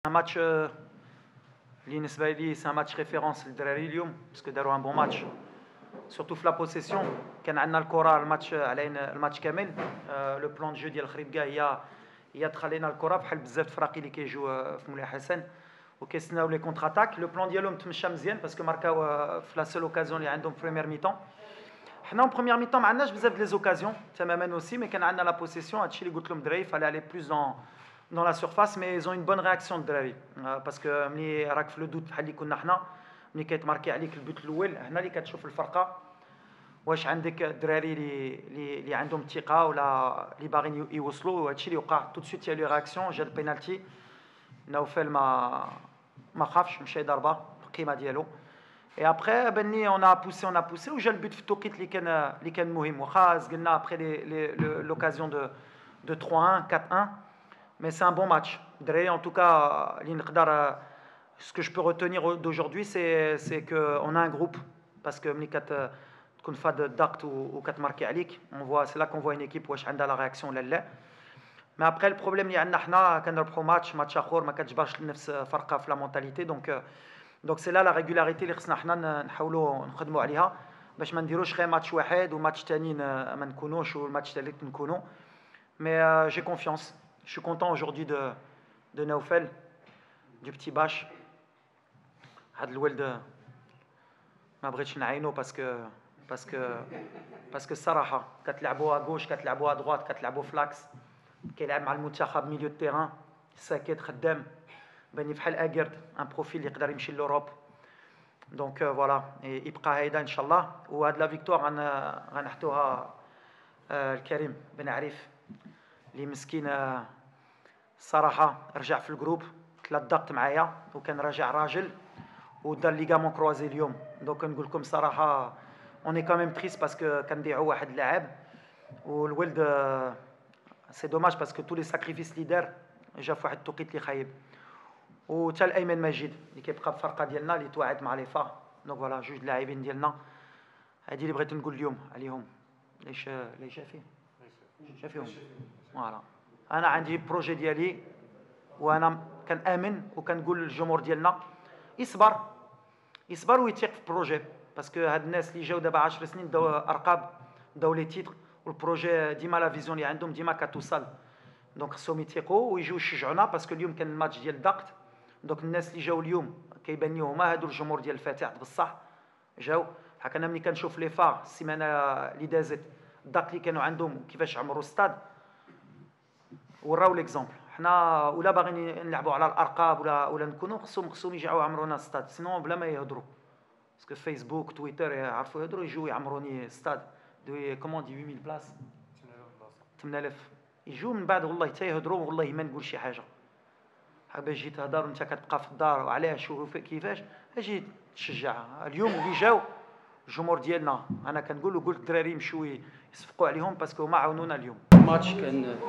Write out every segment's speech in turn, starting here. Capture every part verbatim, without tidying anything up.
Un match اللي بالنسبه لي سي ماتش ريفيرونس للدراري اليوم باسكو داروا ان بون ماتش سورتو في لا بوسيسيون. كان عندنا الكره الماتش علينا الماتش كامل. لو بلان دو جو ديال خريبكا هي هي تخلينا الكره بحال بزاف الفراقي اللي كيجيو في مولاي حسن وكيستناو لي كونتر اتاك. لو بلان ديالهم تمشى مزيان باسكو ماركاو في لا سول اوكازيون اللي عندهم في بريمير ميطون. حنا اون بروميير ميطون ما عندناش بزاف ديال لي زوكازيون تماما اوسي، مي كان عندنا لا بوسيسيون. هادشي اللي قلت لهم الدراري فالي الي بلوس دون dans la surface, mais ils ont une bonne réaction الدراري parce que ملي راك في لو دوت بحال اللي كنا حنا ملي كيتماركي عليك البوت الاول هنا اللي كتشوف الفرقه واش عندك الدراري اللي اللي عندهم الثقه ولا اللي باغيين يوصلوا. وهادشي اللي وقع تو سويت. لي رياكسيون جا البينالتي نوفل ما ما خافش مشى ضربه القيمه ديالو. اي ابخي بني اون ا بوسي اون ا بوسي وجا البوت في التوقيت اللي كان اللي كان مهم. واخا زقلنا ابخي لي لوكازيون دو دو trois un quatre un. Mais c'est un bon match. En tout cas, ce que je peux retenir d'aujourd'hui, c'est qu'on a un groupe. Parce que quand on fait d'acte ou quand marqué alik, on voit, c'est là qu'on voit une équipe où elle a la réaction. Mais après, le problème, c'est qu'on a un match, match à khor, match barche, la mentalité. Donc, donc c'est là la régularité اللي خصنا حنا نحاولوا نخدموا عليها باش ما نديروش غير ماتش واحد وماتش ثاني ما نكونوش والماتش الثالث نكونوا. Mais euh, j'ai confiance. Je suis content aujourd'hui de, de Naoufel, du petit Bache. هاد الولد ما بغيتش نعينو باسكو باسكو باسكو الصراحه كتلعبوا غوش كتلعبوا دغوات كتلعبوا فلاكس كيلعب مع المنتخب ميليو دو تيران ساكت خدام باني بحال اكيرد ان بروفيل اللي يقدر يمشي لوروب. دونك فوالا يبقى هيدا ان شاء الله. وهاد لا فيكتوار غنحطوها الكريم بن عريف اللي مسكين الصراحه رجع في الجروب ثلاث ضغط معايا وكان راجع راجل ودار ليغامون كروازي اليوم. دونك نقول لكم صراحه اوني كاميم تريس باسكو كنبيعوا واحد اللاعب والولد سي دوماج باسكو تو لي ساكريفيس اللي دار جا في واحد التوقيت اللي خايب. وتا الايمن مجيد اللي كيبقى بفرقه ديالنا اللي توعد مع لي فا. دونك فوالا جوج لاعبين ديالنا هادي اللي بغيت نقول اليوم عليهم. ليش ليش شافين شافيهم فوالا. انا عندي بروجي ديالي وانا كنامن وكنقول للجمهور ديالنا يصبر يصبر ويتيق في البروجي باسكو هاد الناس اللي جاو دابا عشر سنين داو ارقاب داو لي تيتر والبروجي ديما لا فيزيون اللي عندهم ديما كتوصل. دونك خصهم يتيقوا ويجيو يشجعونا باسكو اليوم كان الماتش ديال الضغط. دونك الناس اللي جاو اليوم كيبان لي هما هادو الجمهور ديال الفتح بصح جاو. بحال انا ملي كنشوف لي فار السيمانه اللي دازت الضغط اللي كانوا عندهم كيفاش عمروا ستاد وراو ليكزومبل. حنا ولا باغيين نلعبوا على الارقام ولا ولا نكونوا خصهم خصهم يجيو يعمرونا ستاد سينو بلا ما يهضروا باسكو فيسبوك تويتر يعرفوا يهضروا يجوا يعمروني ستاد دو كومون دي ثمانية آلاف بلاص ثمانية آلاف يجوا من بعد والله حتى يهضروا والله ما نقول شي حاجه. حابه جيت تهضر وانت كتبقى في الدار وعلاش كيفاش اجي تشجع. اليوم اللي جاو الجمهور ديالنا انا كنقول وقلت الدراري يمشيو يصفقوا عليهم باسكو هما عاونونا اليوم. الماتش كان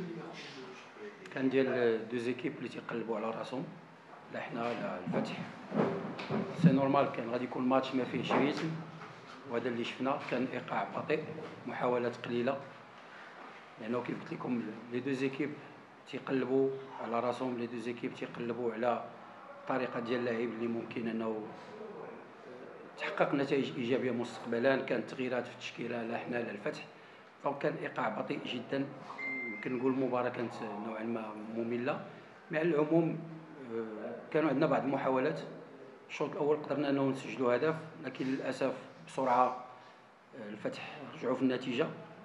كان ديال دو زيكيب اللي تيقلبوا على راسهم لا حنا لا الفتح. سي نورمال كان غادي يكون ماتش ما فيهش ريتم وهذا اللي شفنا. كان ايقاع بطيء محاولات قليله لانه كيف قلت لكم لي دو زيكيب تيقلبوا على راسهم. لي دو زيكيب تيقلبوا على الطريقه ديال اللعب اللي ممكن انه تحقق نتائج ايجابيه مستقبلا. كانت تغييرات في التشكيله لا حنا لا الفتح. دونك كان ايقاع بطيء جدا. يمكن نقول المباراه كانت نوعا ما ممله. مع العموم كانوا عندنا بعض المحاولات. الشوط الاول قدرنا انه نسجلوا هدف لكن للاسف بسرعه الفتح رجعوا في النتيجه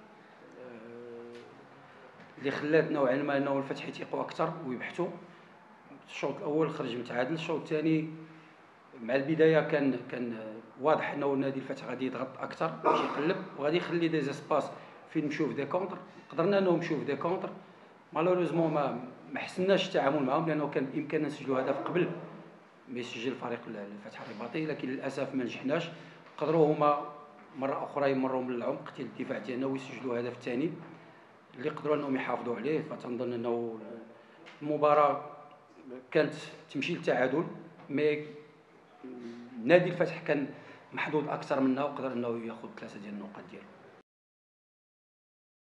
اللي خلات نوعا ما انه الفتح يثيقوا اكثر ويبحثوا. الشوط الاول خرج متعادل. الشوط الثاني مع البدايه كان كان واضح انه نادي الفتح غادي يضغط اكثر باش يقلب وغادي يخلي دي زيسباس فين نمشيو في دي كونتر. قدرنا انه نمشيو في دي كونتر. مالوريزمون ما ما حسناش التعامل معهم لانه كان بامكاننا نسجلوا هدف قبل ما يسجل فريق الفتح الرباطي لكن للاسف ما نجحناش. قدروا هما مره اخرى يمروا من العمق ديال الدفاع ديالنا ويسجلوا الهدف الثاني اللي قدروا انهم يحافظوا عليه. فتنظن انه المباراه كانت تمشي للتعادل مي نادي الفتح كان محظوظ اكثر منا وقدر انه ياخذ ثلاثه ديال النقاط ديالو.